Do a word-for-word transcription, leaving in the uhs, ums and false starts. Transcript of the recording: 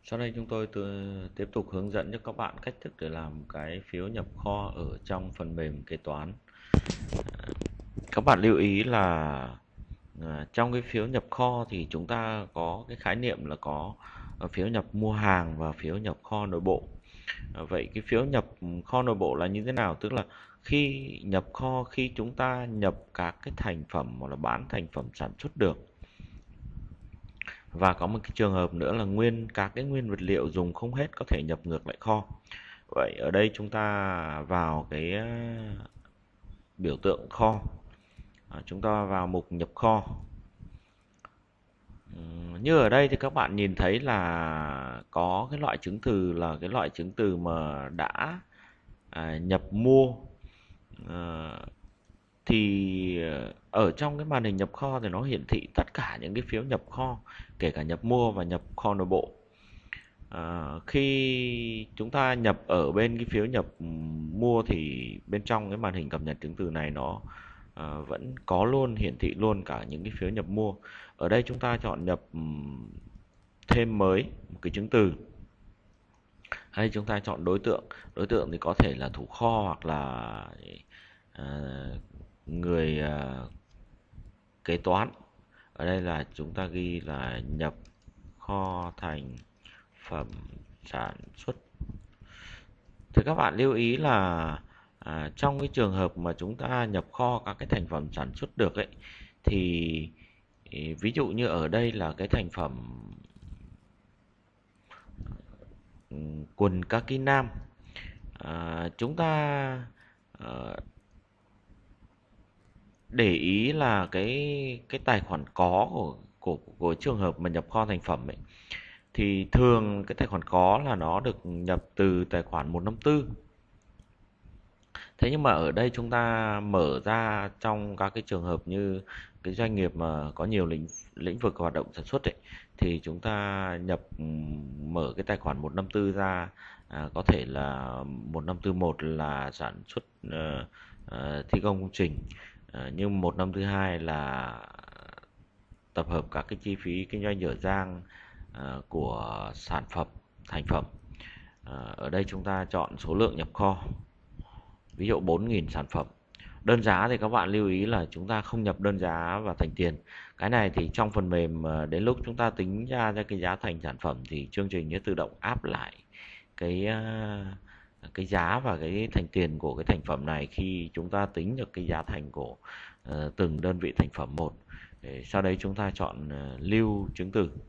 Sau đây chúng tôi tự- tiếp tục hướng dẫn cho các bạn cách thức để làm cái phiếu nhập kho ở trong phần mềm kế toán. Các bạn lưu ý là à, trong cái phiếu nhập kho thì chúng ta có cái khái niệm là có à, phiếu nhập mua hàng và phiếu nhập kho nội bộ. À, vậy cái phiếu nhập kho nội bộ là như thế nào? Tức là khi nhập kho, khi chúng ta nhập các cái thành phẩm hoặc là bán thành phẩm sản xuất được, và có một cái trường hợp nữa là nguyên các cái nguyên vật liệu dùng không hết có thể nhập ngược lại kho. Vậy ở đây chúng ta vào cái à, biểu tượng kho, à, chúng ta vào mục nhập kho. Ừm, Như ở đây thì các bạn nhìn thấy là có cái loại chứng từ là cái loại chứng từ mà đã à, nhập mua. Ờ, thì ở trong cái màn hình nhập kho thì nó hiển thị tất cả những cái phiếu nhập kho, kể cả nhập mua và nhập kho nội bộ. À, khi chúng ta nhập ở bên cái phiếu nhập mua thì bên trong cái màn hình cập nhật chứng từ này nó à, vẫn có luôn, hiển thị luôn cả những cái phiếu nhập mua. Ở đây chúng ta chọn nhập thêm mới một cái chứng từ, hay chúng ta chọn đối tượng. Đối tượng thì có thể là thủ kho hoặc là à, người à, kế toán. Ở đây là chúng ta ghi là nhập kho thành phẩm sản xuất. Thì các bạn lưu ý là à, trong cái trường hợp mà chúng ta nhập kho các cái thành phẩm sản xuất được ấy, thì ví dụ như ở đây là cái thành phẩm quần kaki nam, à, chúng ta à, để ý là cái cái tài khoản có của của của trường hợp mà nhập kho thành phẩm ấy, thì thường cái tài khoản có là nó được nhập từ tài khoản một năm tư. Thế nhưng mà ở đây chúng ta mở ra trong các cái trường hợp như cái doanh nghiệp mà có nhiều lĩnh lĩnh vực hoạt động sản xuất ấy, thì chúng ta nhập mở cái tài khoản một năm tư ra, à, có thể là một năm tư một là sản xuất ờ, ờ, thi công công trình, ờ, nhưng một năm thứ hai là tập hợp các cái chi phí kinh doanh dở dang ờ, của sản phẩm thành phẩm. Ờ, ở đây chúng ta chọn số lượng nhập kho, ví dụ bốn nghìn sản phẩm. Đơn giá thì các bạn lưu ý là chúng ta không nhập đơn giá vào thành tiền. Cái này thì trong phần mềm đến lúc chúng ta tính ra ra cái giá thành sản phẩm thì chương trình sẽ tự động áp lại cái cái giá và cái thành tiền của cái thành phẩm này khi chúng ta tính được cái giá thành của uh, từng đơn vị thành phẩm một. Để sau đấy chúng ta chọn uh, lưu chứng từ.